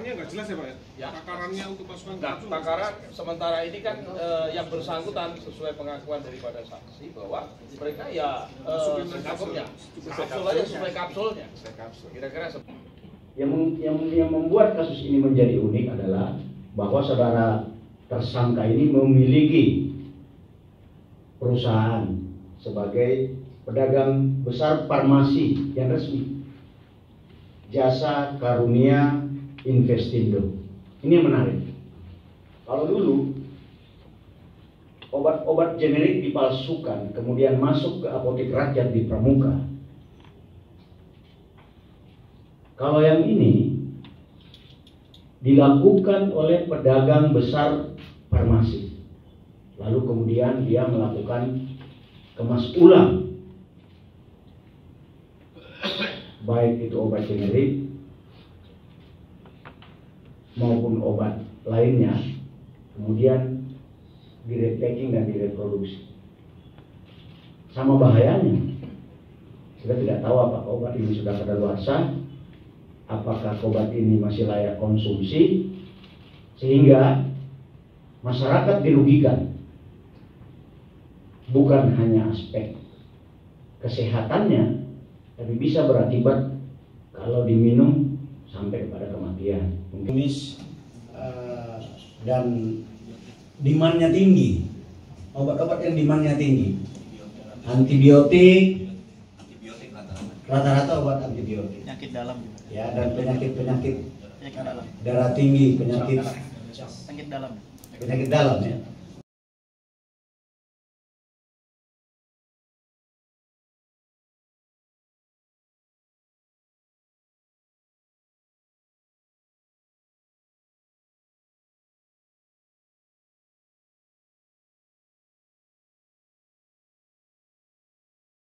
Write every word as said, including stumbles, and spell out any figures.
takarannya nggak jelas ya Pak ya? Ya. Takarannya untuk pasukan Nah, kapsul. takaran sementara ini kan eh, yang bersangkutan sesuai pengakuan daripada saksi bahwa mereka ya eh, secukupnya, kapsul aja sesuai kapsulnya. Kira-kira seperti Yang, yang, yang membuat kasus ini menjadi unik adalah bahwa saudara tersangka ini memiliki perusahaan sebagai pedagang besar farmasi yang resmi, Jasa Karunia Investindo. Ini yang menarik. Kalau dulu obat-obat generik dipalsukan kemudian masuk ke apotek rakyat di Pramuka. Kalau yang ini dilakukan oleh pedagang besar farmasi, lalu kemudian dia melakukan kemas ulang, baik itu obat generik maupun obat lainnya, kemudian direpacking dan direproduksi. Sama bahayanya, kita tidak tahu apakah obat ini sudah kadaluarsa, apakah obat ini masih layak konsumsi, sehingga masyarakat dirugikan. Bukan hanya aspek kesehatannya, tapi bisa berakibat kalau diminum sampai kepada kematian. Kumis uh, dan demandnya tinggi, obat-obat yang demandnya tinggi, antibiotik, rata-rata obat antibiotik, penyakit dalam, ya, dan penyakit-penyakit penyakit dalam, darah tinggi, penyakit penyakit dalam, penyakit dalam ya.